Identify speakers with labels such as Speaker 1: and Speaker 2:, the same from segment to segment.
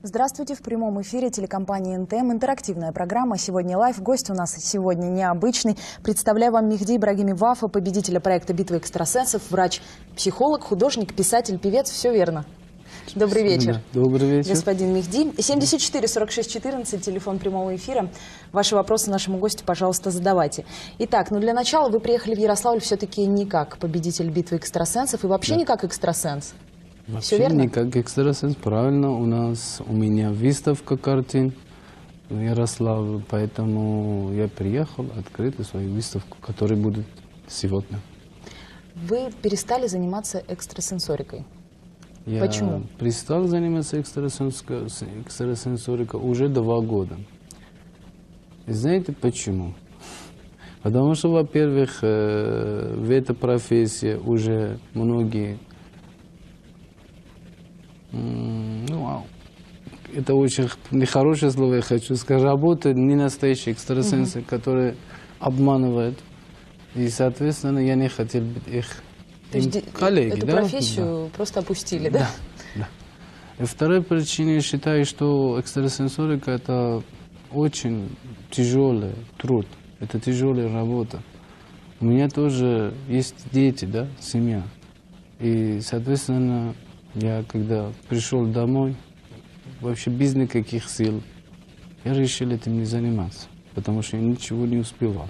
Speaker 1: Здравствуйте, в прямом эфире телекомпании НТМ. Интерактивная программа «Сегодня лайв». Гость у нас сегодня необычный. Представляю вам Мехди Ибрагими Вафа, победителя проекта «Битва экстрасенсов», врач-психолог, художник, писатель, певец. Все верно. Добрый вечер.
Speaker 2: Да, добрый вечер.
Speaker 1: Господин Мехди. 74 46 14, телефон прямого эфира. Ваши вопросы нашему гостю, пожалуйста, задавайте. Итак, для начала вы приехали в Ярославль все-таки не как победитель битвы экстрасенсов и вообще не как экстрасенс.
Speaker 2: Вообще
Speaker 1: Все верно?
Speaker 2: не как экстрасенс, правильно. У меня выставка картин в Ярославле, поэтому я приехал открыть свою выставку, которая будет сегодня.
Speaker 1: Вы перестали заниматься экстрасенсорикой.
Speaker 2: Я
Speaker 1: Почему?
Speaker 2: перестал заниматься экстрасенсорикой уже 2 года. И знаете почему? Потому что, во-первых, в этой профессии уже многие, это очень нехорошее слово, я хочу сказать, работают не настоящие экстрасенсы, которые обманывают. И, соответственно, я не хотел быть их коллеги.
Speaker 1: Эту профессию просто опустили, да?
Speaker 2: Да. И вторая причина, я считаю, что экстрасенсорика – это очень тяжелый труд, это тяжелая работа. У меня тоже есть дети, да, семья. И, соответственно, я когда пришел домой, вообще без никаких сил, я решил этим не заниматься, потому что я ничего не успевал.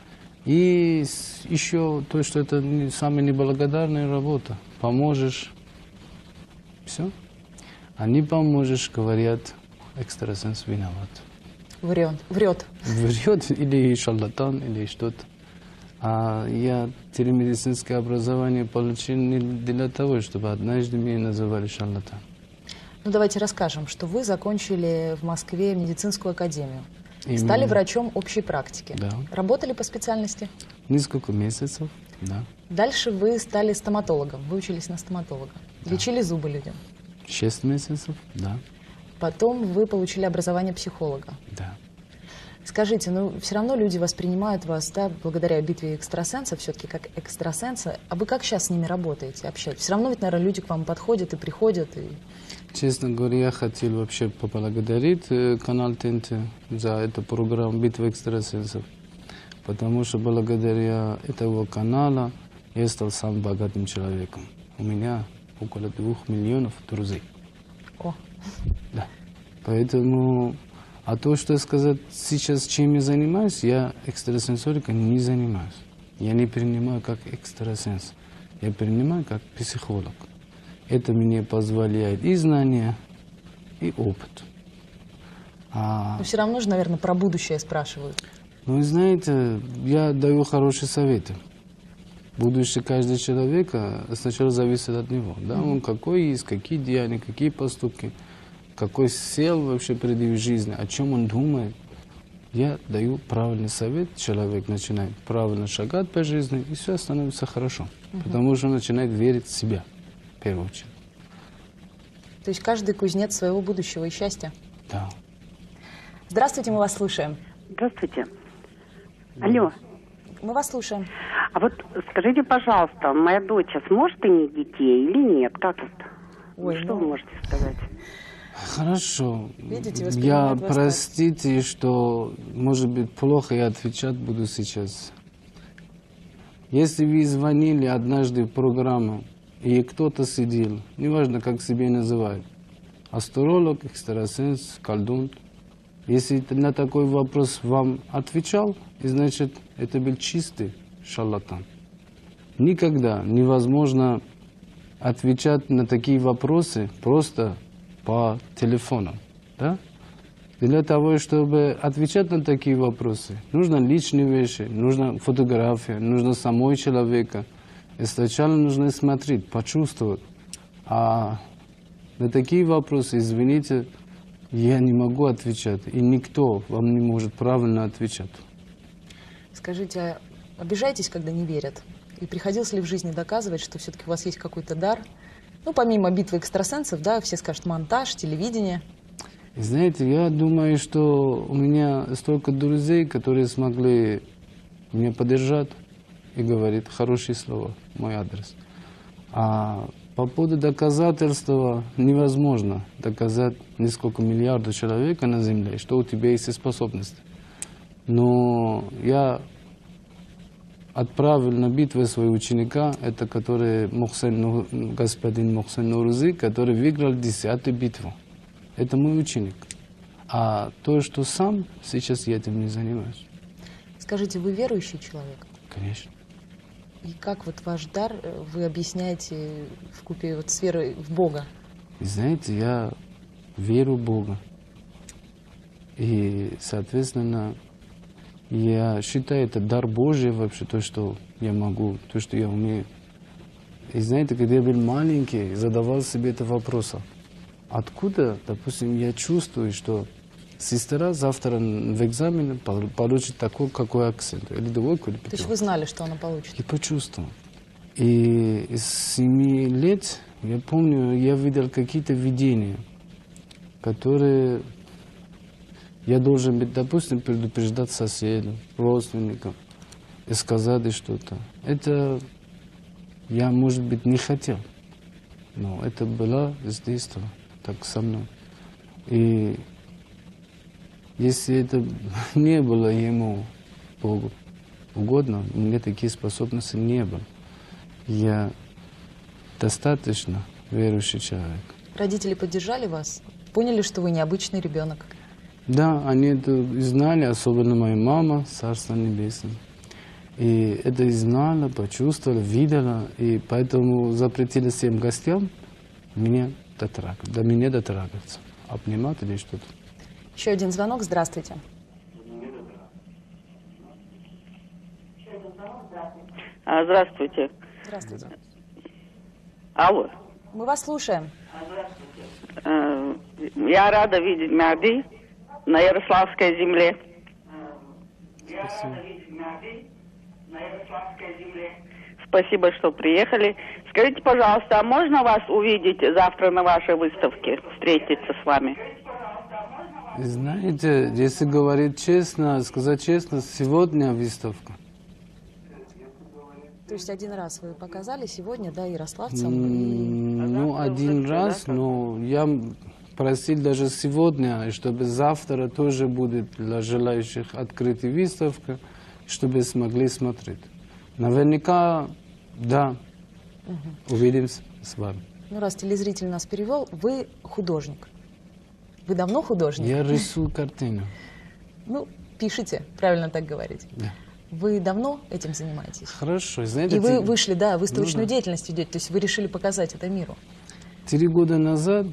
Speaker 2: И еще то, что это самая неблагодарная работа. Поможешь, все. А не поможешь, говорят, экстрасенс виноват.
Speaker 1: Врет.
Speaker 2: Врет или шарлатан, или что-то. А я телемедицинское образование получил не для того, чтобы однажды меня называли шарлатан.
Speaker 1: Давайте расскажем, что вы закончили в Москве медицинскую академию.
Speaker 2: Именно.
Speaker 1: Стали врачом общей практики.
Speaker 2: Да.
Speaker 1: Работали по специальности?
Speaker 2: Несколько месяцев, да.
Speaker 1: Dальше вы стали стоматологом. Вы учились на стоматолога.
Speaker 2: Да.
Speaker 1: Лечили зубы людям.
Speaker 2: 6 месяцев, да.
Speaker 1: Потом вы получили образование психолога.
Speaker 2: Да.
Speaker 1: Скажите, все равно люди воспринимают вас, да, благодаря битве экстрасенсов, все-таки как экстрасенса. А вы как сейчас с ними работаете, общаетесь? Все равно ведь, наверное, люди к вам подходят и приходят.
Speaker 2: Честно говоря, я хотел вообще поблагодарить канал ТНТ за эту программу «Битва экстрасенсов», потому что благодаря этого канала я стал самым богатым человеком. У меня около 2 миллионов друзей.
Speaker 1: О.
Speaker 2: Да. Поэтому, то, что сказать сейчас, чем я занимаюсь, я экстрасенсорикой не занимаюсь. Я не принимаю как экстрасенс, я принимаю как психолог. Это мне позволяет и знания, и опыт.
Speaker 1: Но все равно же, наверное, про будущее спрашивают.
Speaker 2: Ну, знаете, я даю хорошие советы. Будущее каждого человека сначала зависит от него. Да? Он какой есть, какие деяния, какие поступки, какой сел вообще предъявить в жизни, о чем он думает. Я даю правильный совет, человек начинает правильно шагать по жизни, и все становится хорошо. Потому что он начинает верить в себя. В первую очередь.
Speaker 1: То есть каждый кузнец своего будущего и счастья?
Speaker 2: Да.
Speaker 1: Здравствуйте, мы вас слушаем.
Speaker 3: Здравствуйте. Алло.
Speaker 1: Мы вас слушаем.
Speaker 3: А вот скажите, пожалуйста, моя дочь сможет иметь детей или нет? Как это?
Speaker 1: Ой,
Speaker 3: что вы можете сказать?
Speaker 2: Хорошо.
Speaker 1: Видите,
Speaker 2: я, простите, что, может быть, плохо я отвечать буду сейчас. Если вы звонили однажды в программу, и кто-то сидел, неважно, как себя называют, астролог, экстрасенс, колдун. Если на такой вопрос вам отвечал, значит, это был чистый шарлатан. Никогда невозможно отвечать на такие вопросы просто по телефону. Да? Для того, чтобы отвечать на такие вопросы, нужно личные вещи, нужна фотография, нужно самого человека. И сначала нужно смотреть, почувствовать. А на такие вопросы, извините, я не могу отвечать. И никто вам не может правильно отвечать.
Speaker 1: Скажите, обижаетесь, когда не верят? И приходилось ли в жизни доказывать, что все-таки у вас есть какой-то дар? Помимо битвы экстрасенсов, да, все скажут монтаж, телевидение.
Speaker 2: Знаете, я думаю, что у меня столько друзей, которые смогли меня поддержать и говорить хорошие слова, мой адрес. А По поводу доказательства невозможно доказать несколько миллиардов человек на Земле, что у тебя есть способности. Но я отправил на битву своего ученика, это который господин Мухсен Нурзи, который выиграл 10-ю битву. Это мой ученик. А то, что сам, сейчас я этим не занимаюсь.
Speaker 1: Скажите, вы верующий человек?
Speaker 2: Конечно.
Speaker 1: И как вот ваш дар вы объясняете вкупе вот с верой в Бога?
Speaker 2: Знаете, я верю в Бога. И, соответственно, я считаю, это дар Божий вообще, то, что я могу, то, что я умею. И знаете, когда я был маленький, задавал себе это вопрос. Откуда, допустим, я чувствую, что сестра завтра в экзамене получит такой, какой акцент. Или двойку, или пятерку.
Speaker 1: То есть вы знали, что она получит?
Speaker 2: Я почувствовал. И с 7 лет, я помню, я видел какие-то видения, которые я должен быть, допустим, предупреждать соседей, родственников и сказать что-то. Это я, может быть, не хотел, но это было с детства так со мной. И если это не было ему, Богу, угодно, у меня такие способности не было. Я достаточно верующий человек.
Speaker 1: Родители поддержали вас? Поняли, что вы необычный ребенок?
Speaker 2: Да, они это знали, особенно моя мама, Царство Небесное. И это и знала, почувствовала, видела, и поэтому запретили всем гостям до меня дотрагиваться, обнимать или что-то.
Speaker 1: Еще один звонок. Здравствуйте.
Speaker 3: Здравствуйте.
Speaker 1: Здравствуйте.
Speaker 3: Алло.
Speaker 1: Мы вас слушаем.
Speaker 3: Я рада видеть Мехди на Ярославской земле. Спасибо, что приехали. Скажите, пожалуйста, а можно вас увидеть завтра на вашей выставке, встретиться с вами?
Speaker 2: Знаете, если говорить честно, сказать честно, сегодня выставка.
Speaker 1: То есть один раз вы показали сегодня, да, ярославцам? И...
Speaker 2: Ну, один раз, но я просил даже сегодня, чтобы завтра тоже будет для желающих открытая выставка, чтобы смогли смотреть. Наверняка, да, увидимся с вами.
Speaker 1: Ну, раз телезритель нас перевел, вы художник. Вы давно художник?
Speaker 2: Я рисую картину.
Speaker 1: Ну, пишите, правильно так говорить.
Speaker 2: Да.
Speaker 1: Вы давно этим занимаетесь?
Speaker 2: Хорошо, знаете...
Speaker 1: И вы вышли, да, выставочную
Speaker 2: Ну да.
Speaker 1: деятельность ведете, то есть вы решили показать это миру.
Speaker 2: 3 года назад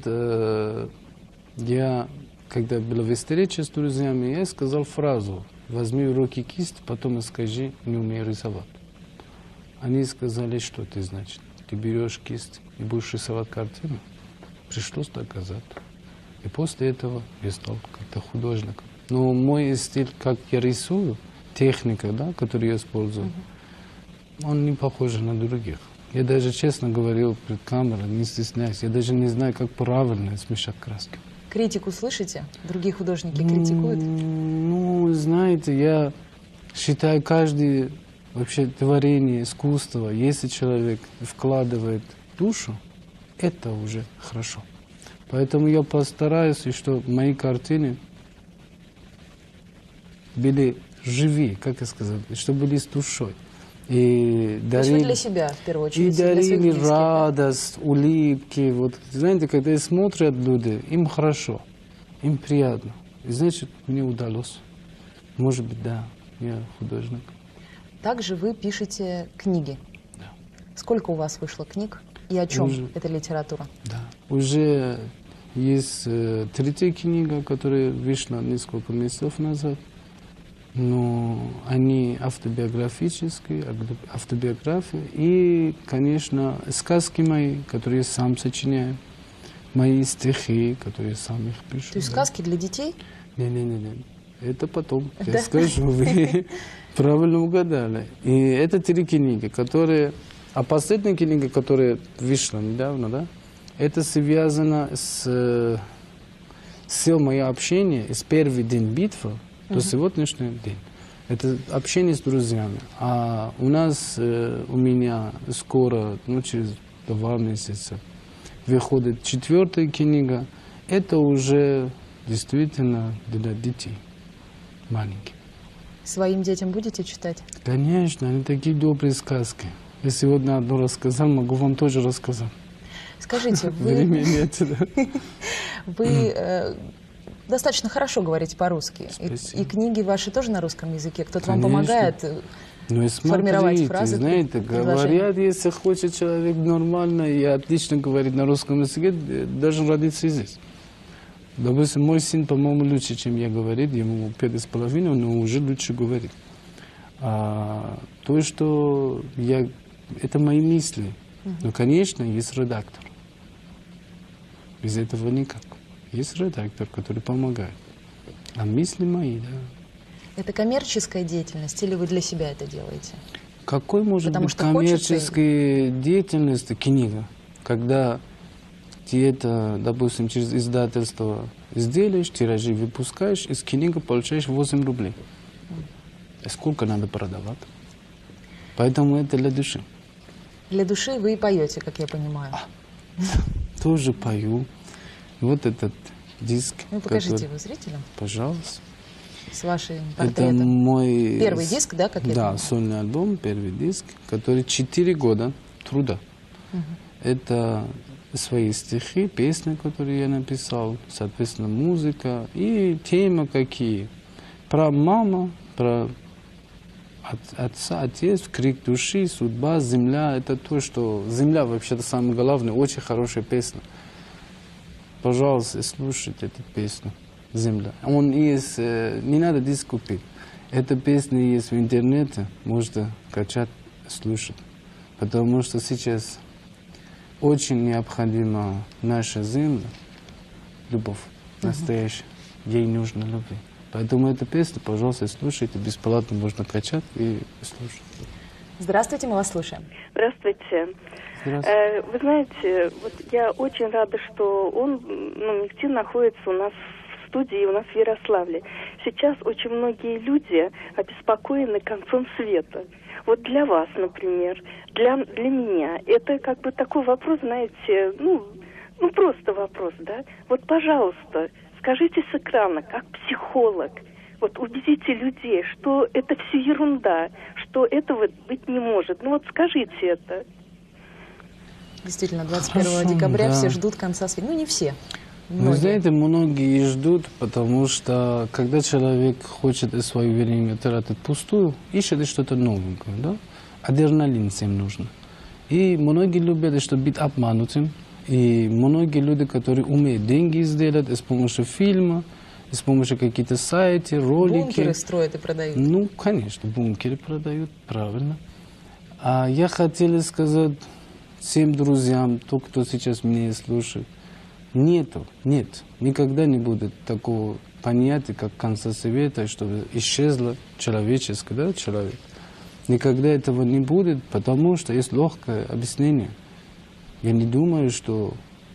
Speaker 2: я, когда была встреча с друзьями, я сказал фразу: возьми в руки кисть, потом скажи, не умею рисовать. Они сказали, что это значит. Ты берешь кисть и будешь рисовать картину. Пришлось доказать. И после этого я стал как-то художником. Но мой стиль, как я рисую, техника, да, которую я использую, он не похож на других. Я даже честно говорил перед камерой, не стесняюсь, я даже не знаю, как правильно смешать краски.
Speaker 1: Критику слышите? Другие художники критикуют?
Speaker 2: Ну, знаете, я считаю, каждое вообще творение искусства, если человек вкладывает душу, это уже хорошо. Поэтому я постараюсь, чтобы мои картины были живые, как я сказал, чтобы были с душой. И
Speaker 1: То есть вы для себя, в первую очередь,
Speaker 2: и
Speaker 1: для своих
Speaker 2: дарили
Speaker 1: близких,
Speaker 2: радость, улыбки. Вот, знаете, когда смотрят люди, им хорошо, им приятно. И значит, мне удалось. Может быть, да, я художник.
Speaker 1: да? Также вы пишете книги.
Speaker 2: Да.
Speaker 1: Сколько у вас вышло книг и о чем
Speaker 2: Уже.
Speaker 1: эта литература?
Speaker 2: Да. Уже есть 3-я книга, которая вышла несколько месяцев назад. Но они автобиографические, автобиографии. И, конечно, сказки мои, которые я сам сочиняю. Мои стихи, которые я сам их пишу.
Speaker 1: То есть
Speaker 2: да.
Speaker 1: сказки для детей?
Speaker 2: Не. Это потом. Я
Speaker 1: Да?
Speaker 2: скажу, вы правильно угадали. И это 3 книги, которые... А последняя книга, которая вышла недавно, да, это связано с все мое общение с первый день битвы до сегодняшнего дня. Это общение с друзьями. А у нас, у меня скоро, через 2 месяца. Выходит 4-я книга. Это уже действительно для детей маленьких.
Speaker 1: Своим детям будете читать?
Speaker 2: Конечно, они такие добрые сказки. Я сегодня одну рассказал, могу вам тоже рассказать.
Speaker 1: Скажите,
Speaker 2: Времени нет, да.
Speaker 1: вы достаточно хорошо говорите по-русски.
Speaker 2: Спасибо.
Speaker 1: И книги ваши тоже на русском языке. Кто-то вам
Speaker 2: Конечно.
Speaker 1: помогает
Speaker 2: Ну и
Speaker 1: формировать
Speaker 2: смотрите,
Speaker 1: фразы,
Speaker 2: знаете,
Speaker 1: предложения.
Speaker 2: говорят, если хочет человек нормально и отлично говорить на русском языке, должен родиться здесь. Допустим, мой сын, по-моему, лучше, чем я говорит, ему 5,5, но уже лучше говорит. То, что это мои мысли. Но, конечно, есть редактор. Без этого никак. Есть редактор, который помогает. А мысли мои, да.
Speaker 1: Это коммерческая деятельность или вы для себя это делаете?
Speaker 2: Какой может
Speaker 1: Потому
Speaker 2: быть
Speaker 1: что хочется
Speaker 2: коммерческая деятельность, книга, когда ты это, допустим, через издательство сделаешь, тиражи выпускаешь, из книги получаешь 8 рублей. Сколько надо продавать? Поэтому это для души.
Speaker 1: Для души вы и поете, как я понимаю.
Speaker 2: Тоже пою. Вот этот диск.
Speaker 1: Ну, покажите
Speaker 2: который-
Speaker 1: его зрителям
Speaker 2: Пожалуйста.
Speaker 1: с вашим
Speaker 2: Это
Speaker 1: портретом.
Speaker 2: мой...
Speaker 1: Первый диск, да, как я
Speaker 2: Да,
Speaker 1: понимаю?
Speaker 2: сольный альбом, первый диск, который 4 года труда. Это свои стихи, песни, которые я написал, соответственно, музыка и темы какие. Про маму, про отца, отец, крик души, судьба, земля. Это то, что... Земля вообще-то самое главное, очень хорошая песня. Пожалуйста, слушайте эту песню «Земля». Он есть, не надо диск купить. Эта песня есть в интернете, можно качать, слушать. Потому что сейчас очень необходима наша земля, любовь настоящая. Ей нужно любви. Поэтому эту песню, пожалуйста, слушайте. Бесплатно можно качать и слушать.
Speaker 1: Здравствуйте, мы вас слушаем.
Speaker 4: Здравствуйте.
Speaker 2: Здравствуйте.
Speaker 4: Вы знаете, вот я очень рада, что он, Мехди, находится у нас в студии, у нас в Ярославле. Сейчас очень многие люди обеспокоены концом света. Вот для вас, например, для меня, это как бы такой вопрос, знаете, просто вопрос, да? Вот, пожалуйста, скажите с экрана, как психолог, вот убедите людей, что это все ерунда, что этого быть не может. Ну вот скажите это.
Speaker 1: Действительно, 21
Speaker 2: Хорошо,
Speaker 1: декабря
Speaker 2: да.
Speaker 1: все ждут конца света. Ну, не все.
Speaker 2: Вы
Speaker 1: Многие.
Speaker 2: знаете, многие ждут, потому что когда человек хочет свое время тратить пустую, ищет что-то новенькое, да? Адреналин всем нужно. И многие любят, чтобы быть обманутым. И многие люди, которые умеют деньги сделать с помощью фильма, с помощью каких-то сайтов, ролики.
Speaker 1: Бункеры строят и продают.
Speaker 2: Ну, конечно, бункеры продают, правильно. А я хотел сказать всем друзьям, то, кто сейчас меня слушает, нет, никогда не будет такого понятия, как конца света, чтобы исчезло человеческое, да, человек. Никогда этого не будет, потому что есть легкое объяснение. Я не думаю, что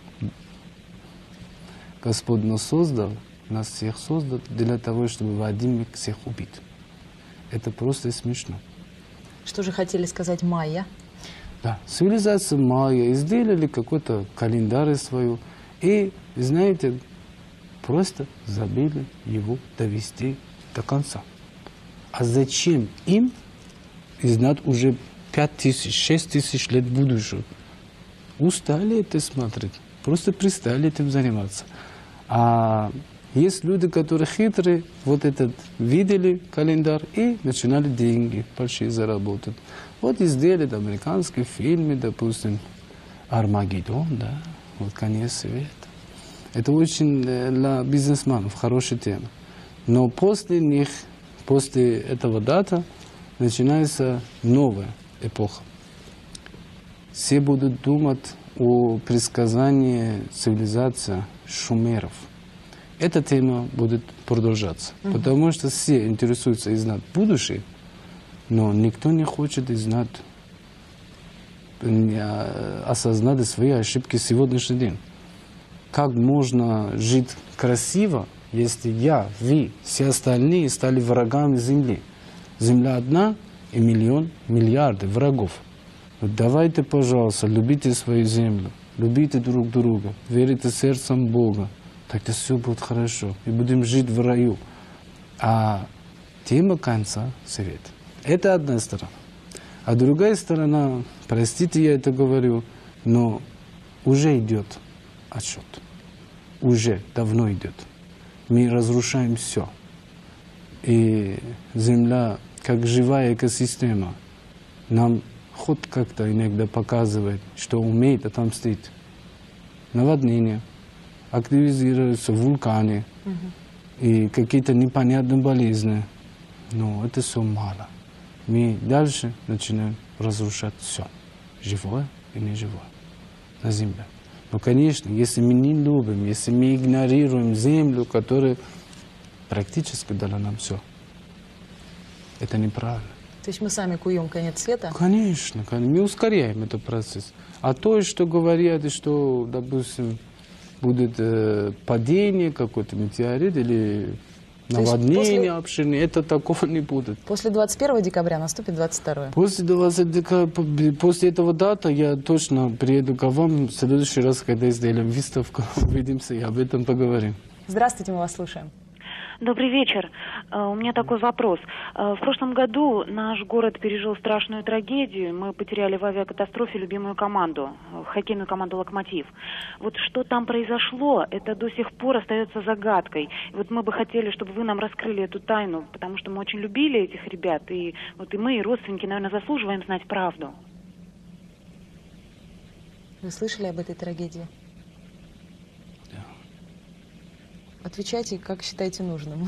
Speaker 2: Господь нас создал, нас всех создал для того, чтобы в один миг всех убить. Это просто смешно.
Speaker 1: Что же хотели сказать майя?
Speaker 2: Да, цивилизация майя сделали какой-то календарь свою и, знаете, просто забыли его довести до конца. А зачем им знать уже 5000, 6000 лет будущего? Устали это смотреть, просто перестали этим заниматься. А есть люди, которые хитрые, вот этот видели календарь и начинали деньги большие заработать. Вот и сделали американские фильмы, допустим, «Армагеддон», да, вот «Конец света». Это очень для бизнесменов хорошая тема. Но после них, после этого дата, начинается новая эпоха. Все будут думать о предсказании цивилизации шумеров. Эта тема будет продолжаться, потому что все интересуются и знать будущее, но никто не хочет знать, осознать свои ошибки в сегодняшний день. Как можно жить красиво, если я, вы, все остальные стали врагами Земли? Земля одна и миллиарды врагов. Вот давайте, пожалуйста, любите свою землю, любите друг друга, верите сердцем в Бога, тогда все будет хорошо, и будем жить в раю. А тема конца света – это одна сторона. А другая сторона, простите, я это говорю, но уже идет отсчет. Уже давно идет. Мы разрушаем все. И Земля, как живая экосистема, нам хоть как-то иногда показывает, что умеет отомстить. Наводнения, активизируются вулканы и какие-то непонятные болезни. Но это все мало. Мы дальше начинаем разрушать все. Живое и неживое на Земле. Но, конечно, если мы не любим, если мы игнорируем Землю, которая практически дала нам все, это неправильно.
Speaker 1: То есть мы сами куем конец света?
Speaker 2: Конечно, мы ускоряем этот процесс. А то, что говорят, что, допустим, будет падение, какой-то метеорит или наводнение обширное, это такого не будет.
Speaker 1: После 21 декабря наступит 22.
Speaker 2: После этого дата я точно приеду к вам в следующий раз, когда сделаем выставку, увидимся и об этом поговорим.
Speaker 1: Здравствуйте, мы вас слушаем.
Speaker 5: Добрый вечер. У меня такой вопрос. В прошлом году наш город пережил страшную трагедию. Мы потеряли в авиакатастрофе любимую команду, хоккейную команду «Локомотив». Вот что там произошло, это до сих пор остается загадкой. И вот мы бы хотели, чтобы вы нам раскрыли эту тайну, потому что мы очень любили этих ребят. И вот и мы, и родственники, наверное, заслуживаем знать правду.
Speaker 1: Вы слышали об этой трагедии? Отвечайте, как считаете нужным.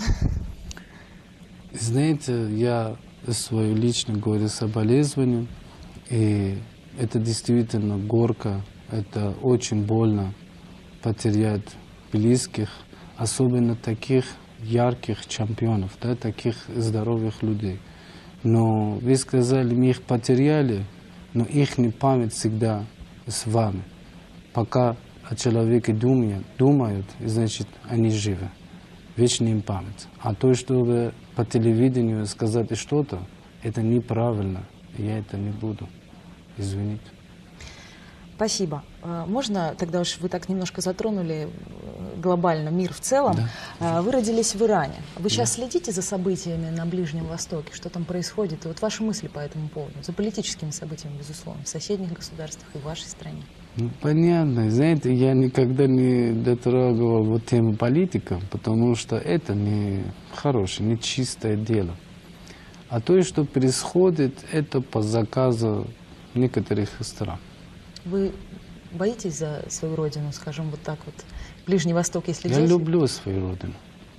Speaker 2: Знаете, я свое личное говорю соболезнование, и это действительно горько, это очень больно потерять близких, особенно таких ярких чемпионов, да, таких здоровых людей. Но вы сказали, мы их потеряли, но их память всегда с вами. Пока о человеке думают, значит, они живы. Вечная им память. А то, чтобы по телевидению сказать что-то, это неправильно. Я это не буду. Извините.
Speaker 1: Спасибо. Можно тогда уж вы так немножко затронули глобально мир в целом. Да. Вы родились в Иране. Вы сейчас следите за событиями на Ближнем Востоке? Что там происходит? И вот ваши мысли по этому поводу? За политическими событиями, безусловно, в соседних государствах и в вашей стране.
Speaker 2: Ну, понятно. Знаете, я никогда не дотрагивал вот тему политика, потому что это не хорошее, не чистое дело. А то, что происходит, это по заказу некоторых стран.
Speaker 1: Вы боитесь за свою родину, скажем, вот так вот, Ближний Восток, если здесь?
Speaker 2: Я люблю свою родину.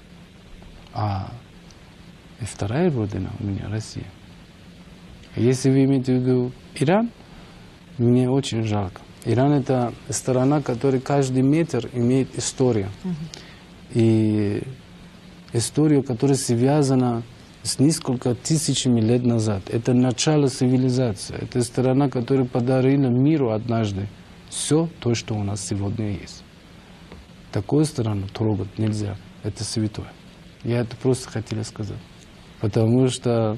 Speaker 2: А и вторая родина у меня Россия. Если вы имеете в виду Иран, мне очень жалко. Иран — это страна, которая каждый метр имеет историю. И историю, которая связана с несколько тысячами лет назад. Это начало цивилизации. Это страна, которая подарила миру однажды все то, что у нас сегодня есть. Такую страну трогать нельзя. Это святое. Я это просто хотел сказать. Потому что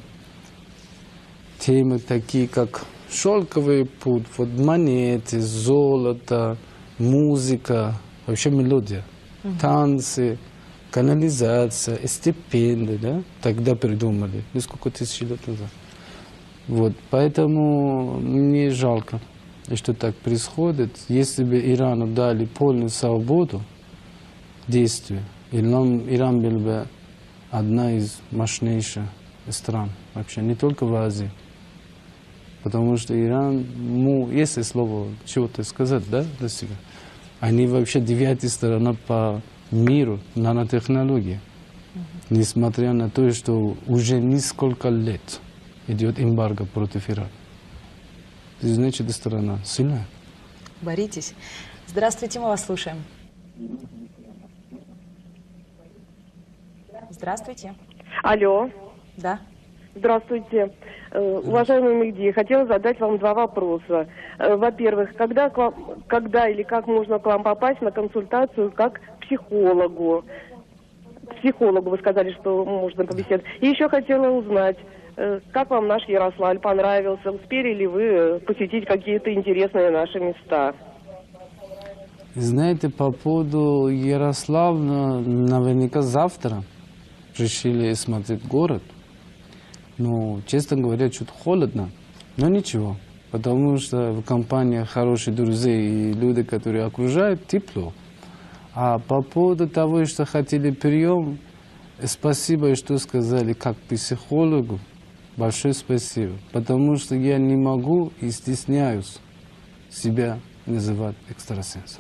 Speaker 2: темы такие, как шелковый путь, вот монеты, золото, музыка, вообще мелодия, танцы, канализация, стипендии, да, тогда придумали, несколько тысяч лет назад. Вот, поэтому мне жалко, что так происходит. Если бы Ирану дали полную свободу действия, Иран был бы одна из мощнейших стран, вообще, не только в Азии. Потому что Иран, ну, если слово чего-то сказать, да, для себя, они вообще 9-я страна по миру нанотехнологии. Несмотря на то, что уже несколько лет идет эмбарго против Ирана. Значит, страна сильная.
Speaker 1: Боритесь. Здравствуйте, мы вас слушаем. Здравствуйте.
Speaker 6: Алло.
Speaker 1: Да.
Speaker 6: Здравствуйте. Уважаемый Мехди, хотела задать вам два вопроса. Во-первых, когда или как можно к вам попасть на консультацию как к психологу? К психологу вы сказали, что можно побеседовать. И еще хотела узнать, Как вам наш Ярославль? Понравился? Успели ли вы посетить какие-то интересные наши места?
Speaker 2: Знаете, по поводу Ярославля, наверняка завтра решили смотреть город. Ну, честно говоря, чуть холодно, но ничего. Потому что в компании хорошие друзья и люди, которые окружают, тепло. А по поводу того, что хотели прием, спасибо, что сказали, как психологу, большое спасибо. Потому что я не могу и стесняюсь себя называть экстрасенсом.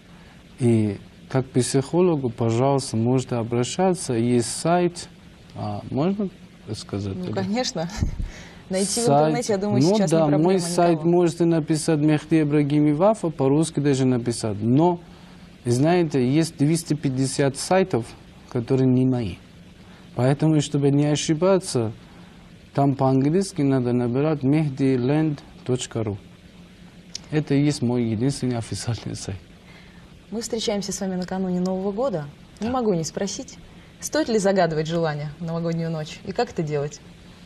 Speaker 2: И как психологу, пожалуйста, можете обращаться. Есть сайт, можно сказать?
Speaker 1: Ну, конечно. Найти
Speaker 2: сайт,
Speaker 1: в интернете, я думаю, сейчас не
Speaker 2: да,
Speaker 1: проблема
Speaker 2: мой
Speaker 1: никого.
Speaker 2: сайт можете написать Мехди Ибрагими Вафа, по-русски даже написать. Но, знаете, есть 250 сайтов, которые не мои. Поэтому, чтобы не ошибаться, там по-английски надо набирать mehdiland.ru. Это и есть мой единственный официальный сайт.
Speaker 1: Мы встречаемся с вами накануне Нового года. Не могу не спросить, стоит ли загадывать желание в новогоднюю ночь? И как это делать?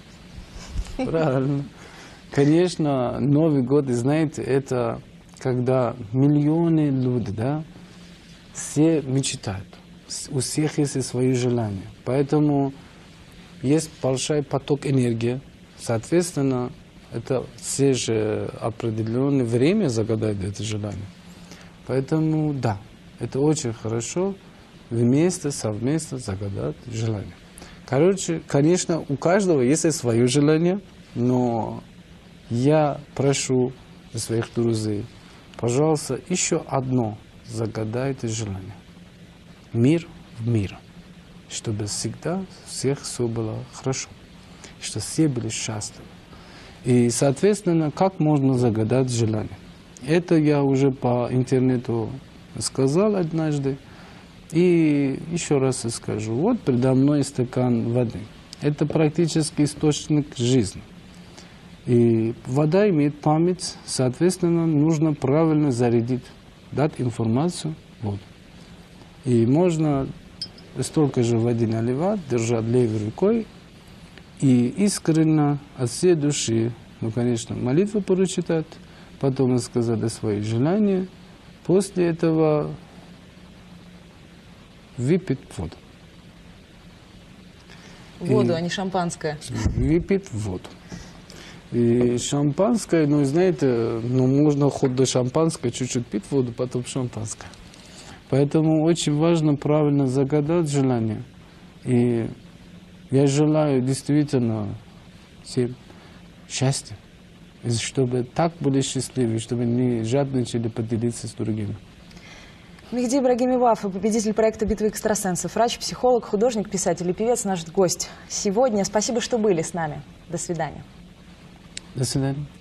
Speaker 2: Правильно. Конечно, Новый год, знаете, это когда миллионы людей, да, все мечтают. У всех есть свои желания. Поэтому есть большой поток энергии. Соответственно, это все же определенное время загадают это желание. Поэтому, да, это очень хорошо вместе, совместно загадать желание. Короче, конечно, у каждого есть свое желание, но я прошу своих друзей, пожалуйста, еще одно загадайте желание. Мир в мире, чтобы всегда всех все было хорошо, чтобы все были счастливы. И, соответственно, как можно загадать желание? Это я уже по интернету сказал однажды. И еще раз скажу. Вот передо мной стакан воды. Это практически источник жизни. И вода имеет память, соответственно, нужно правильно зарядить, дать информацию в воду. И можно столько же воды наливать, держать левой рукой и искренне от всей души, ну, конечно, молитву прочитать, потом сказать свои желания, после этого выпить воду.
Speaker 1: Воду, а не шампанское.
Speaker 2: Выпить воду. И шампанское, ну, знаете, ну, можно хоть до шампанского чуть-чуть пить воду, потом шампанское. Поэтому очень важно правильно загадать желание. И я желаю действительно всем счастья, чтобы так были счастливы, чтобы не жадничали поделиться с другими.
Speaker 1: Мехди Ибрагими Вафа, победитель проекта «Битва экстрасенсов», врач, психолог, художник, писатель и певец, наш гость сегодня. Спасибо, что были с нами. До свидания.
Speaker 2: До свидания.